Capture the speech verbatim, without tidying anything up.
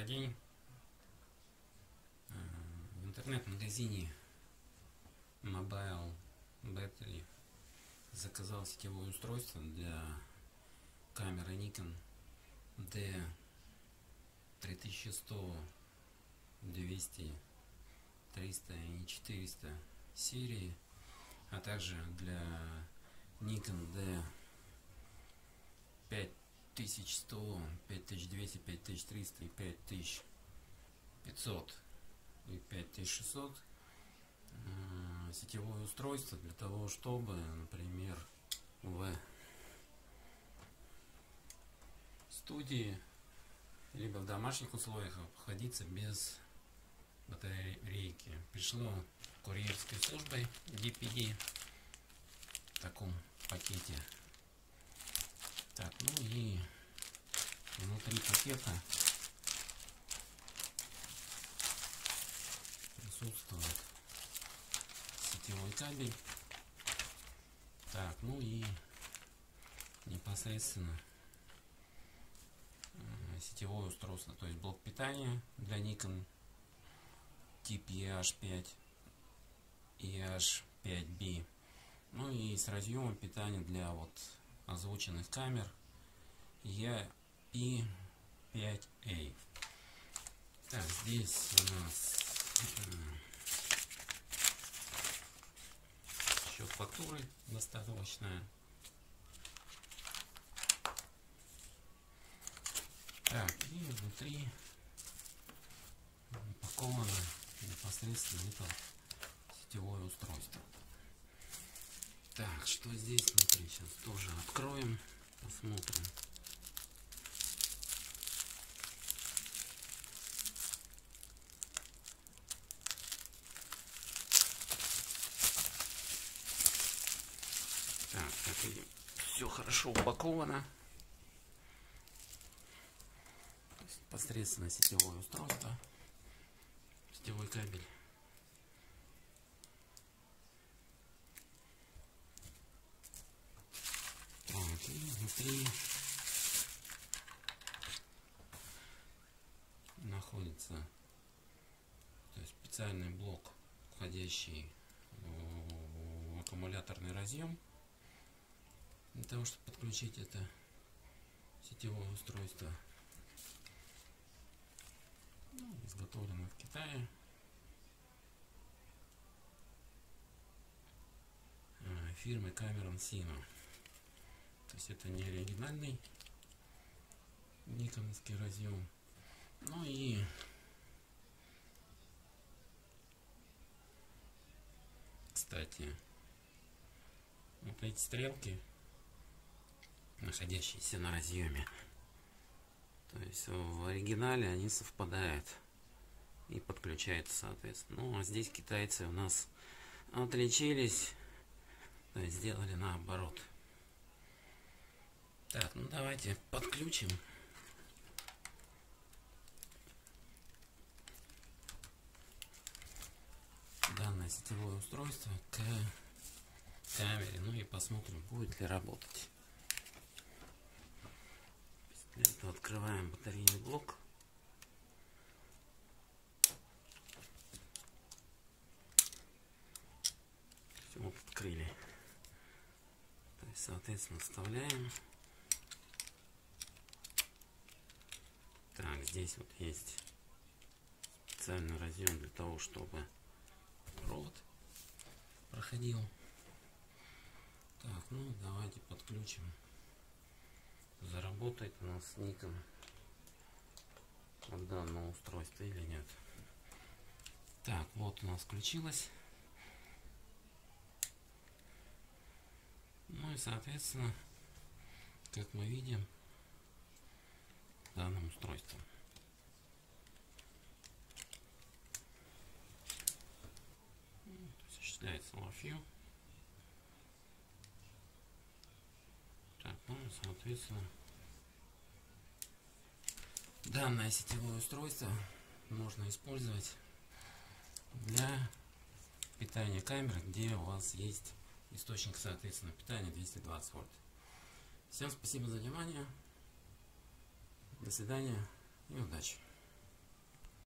день. В интернет-магазине Mobile Battery заказал сетевое устройство для камеры Nikon D три тысячи сто, двести, триста и четыреста серии, а также для Nikon D пять тысяч сто, пять тысяч двести, пять тысяч триста и пять тысяч пятьсот и пять тысяч шестьсот сетевое устройство для того, чтобы, например, в студии либо в домашних условиях обходиться без батарейки. Пришло курьерской службой ди пи ди в таком пакете. Так, ну и внутри пакета присутствует сетевой кабель. Так, ну и непосредственно сетевое устройство, то есть блок питания для Nikon тип и эйч пять и эйч пять би, ну и с разъемом питания для вот озвученных камер и пи пять эй. Так, здесь у нас счет фактуры достаточная. Так, и внутри упаковано непосредственно это сетевое устройство. Так, что здесь внутри? Сейчас тоже откроем, посмотрим. Так, как видим, все хорошо упаковано. Непосредственно сетевое устройство, сетевой кабель. Так, и внутри находится, то есть, специальный блок, входящий в аккумуляторный разъем, для того, чтобы подключить это сетевое устройство. Ну, изготовлено в Китае. Фирмы Cameron Sino. То есть это не оригинальный никоновский разъем. Ну и кстати, вот эти стрелки, находящиеся на разъеме, то есть в оригинале они совпадают и подключаются соответственно. Ну а здесь китайцы у нас отличились, то есть сделали наоборот. Так, ну давайте подключим. Данное сетевое устройство к камере, ну и посмотрим, будет ли работать. Для этого открываем батарейный блок. Все, вот открыли. То есть, соответственно, вставляем. Так, здесь вот есть специальный разъем для того, чтобы провод проходил. Так, ну давайте подключим. Заработает у нас Nikon от данного устройства или нет. Так, вот у нас включилось. Ну и соответственно, как мы видим, данным устройством. Осуществляется лофью. Так, ну и соответственно, данное сетевое устройство можно использовать для питания камеры, где у вас есть источник, соответственно, питания двести двадцать вольт. Всем спасибо за внимание. До свидания и удачи.